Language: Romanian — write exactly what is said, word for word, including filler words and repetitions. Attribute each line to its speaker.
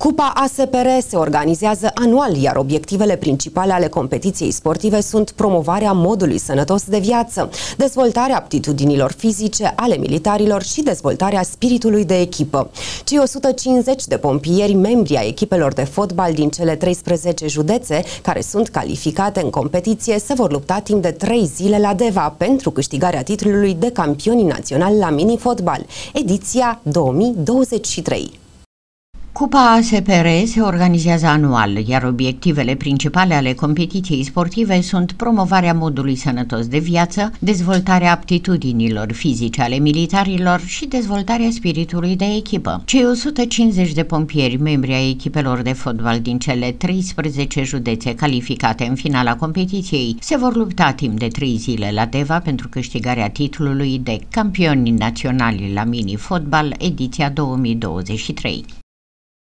Speaker 1: Cupa A S P R se organizează anual, iar obiectivele principale ale competiției sportive sunt promovarea modului sănătos de viață, dezvoltarea aptitudinilor fizice ale militarilor și dezvoltarea spiritului de echipă. Cei o sută cincizeci de pompieri, membri ai echipelor de fotbal din cele treisprezece județe care sunt calificate în competiție, se vor lupta timp de trei zile la Deva pentru câștigarea titlului de campioni naționali la mini-fotbal, ediția două mii douăzeci și trei.
Speaker 2: Cupa A S P R se organizează anual, iar obiectivele principale ale competiției sportive sunt promovarea modului sănătos de viață, dezvoltarea aptitudinilor fizice ale militarilor și dezvoltarea spiritului de echipă. Cei o sută cincizeci de pompieri, membri ai echipelor de fotbal din cele treisprezece județe calificate în finala competiției, se vor lupta timp de trei zile la Deva pentru câștigarea titlului de campioni naționali la mini-fotbal, ediția două mii douăzeci și trei.